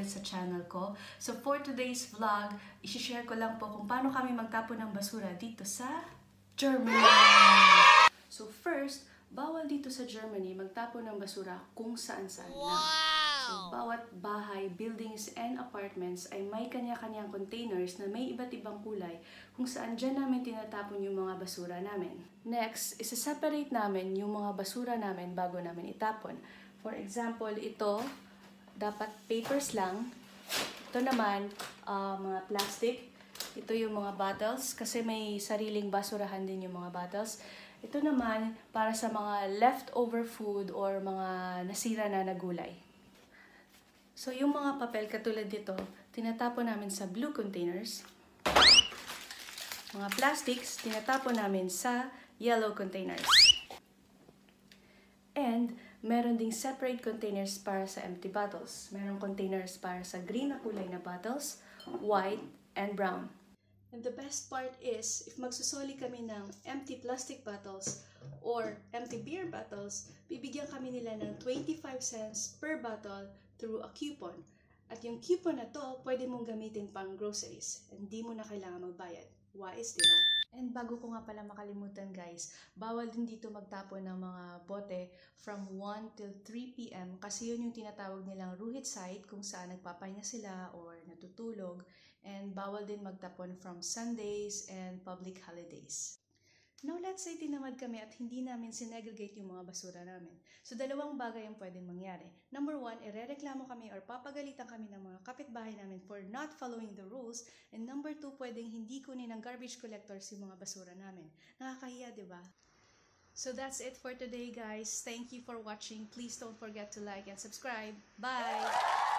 ulit sa channel ko. So for today's vlog, i-share ko lang po kung paano kami magtapon ng basura dito sa Germany. So first, bawal dito sa Germany magtapon ng basura kung saan-saan lang. So bawat bahay, buildings, and apartments ay may kanya-kanyang containers na may iba't ibang kulay kung saan dyan namin tinatapon yung mga basura namin. Next, isa-separate namin yung mga basura namin bago namin itapon. For example, ito, dapat papers lang. Ito naman, mga plastic. Ito yung mga bottles kasi may sariling basurahan din yung mga bottles. Ito naman, para sa mga leftover food or mga nasira na gulay. So, yung mga papel katulad dito, tinatapon namin sa blue containers. Mga plastics, tinatapon namin sa yellow containers. And, meron ding separate containers para sa empty bottles. Meron containers para sa green na kulay na bottles, white, and brown. And the best part is, if magsusoli kami ng empty plastic bottles or empty beer bottles, bibigyan kami nila ng 25 cents per bottle through a coupon. At yung coupon na to, pwede mong gamitin pang groceries. Hindi mo na kailangan magbayad. Wise, diba? And bago ko nga pala makalimutan guys, bawal din dito magtapon ng mga bote from 1 till 3 p.m. kasi yun yung tinatawag nilang ruhit site kung saan nagpapahinga sila or natutulog. And bawal din magtapon from Sundays and public holidays. Now, let's say tinamad kami at hindi namin sinegregate yung mga basura namin. So, dalawang bagay ang pwedeng mangyari. Number 1, irereklamo kami or papagalitan kami ng mga kapitbahay namin for not following the rules. And number 2, pwedeng hindi kunin ng garbage collectors yung mga basura namin. Nakakahiya, di ba? So, that's it for today, guys. Thank you for watching. Please don't forget to like and subscribe. Bye!